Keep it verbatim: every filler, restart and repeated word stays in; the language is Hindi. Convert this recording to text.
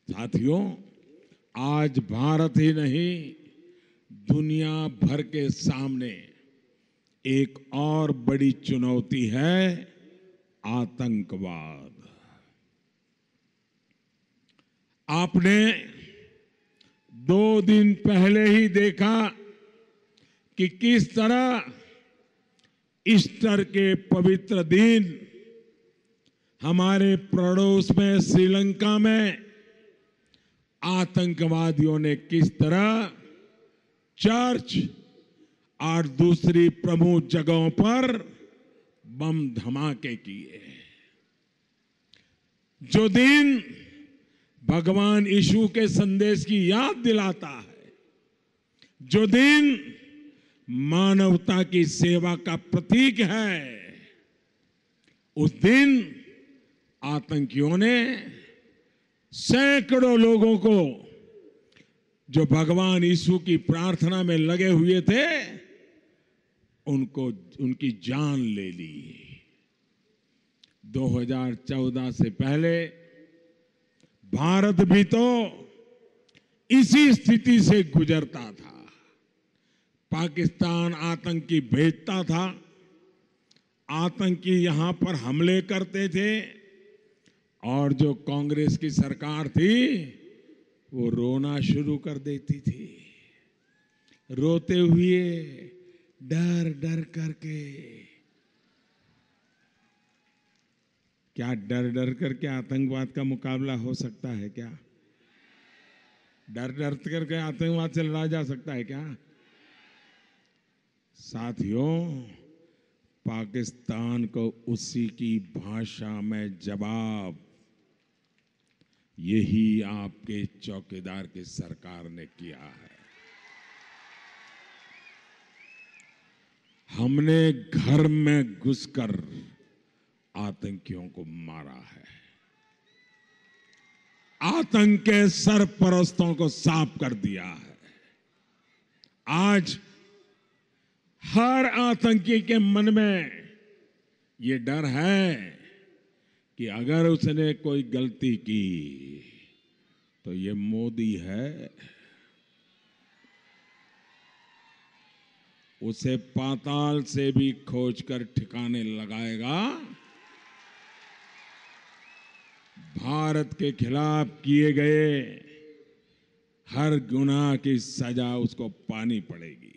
साथियों, आज भारत ही नहीं, दुनिया भर के सामने एक और बड़ी चुनौती है आतंकवाद। आपने दो दिन पहले ही देखा कि किस तरह ईस्टर के पवित्र दिन हमारे पड़ोस में श्रीलंका में आतंकवादियों ने किस तरह चर्च और दूसरी प्रमुख जगहों पर बम धमाके किए। जो दिन भगवान यीशु के संदेश की याद दिलाता है, जो दिन मानवता की सेवा का प्रतीक है, उस दिन आतंकियों ने सैकड़ों लोगों को जो भगवान यीशु की प्रार्थना में लगे हुए थे, उनको उनकी जान ले ली। दो हज़ार चौदह से पहले भारत भी तो इसी स्थिति से गुजरता था। पाकिस्तान आतंकी भेजता था, आतंकी यहां पर हमले करते थे और जो कांग्रेस की सरकार थी वो रोना शुरू कर देती थी, रोते हुए डर डर करके। क्या डर डर करके आतंकवाद का मुकाबला हो सकता है क्या? डर डर करके आतंकवाद से लड़ा जा सकता है क्या? साथियों, पाकिस्तान को उसी की भाषा में जवाब यही आपके चौकीदार की सरकार ने किया है। हमने घर में घुसकर आतंकियों को मारा है, आतंक के सरपरस्तों को साफ कर दिया है। आज हर आतंकी के मन में ये डर है कि अगर उसने कोई गलती की तो ये मोदी है, उसे पाताल से भी खोजकर ठिकाने लगाएगा। भारत के खिलाफ किए गए हर गुनाह की सजा उसको पानी पड़ेगी।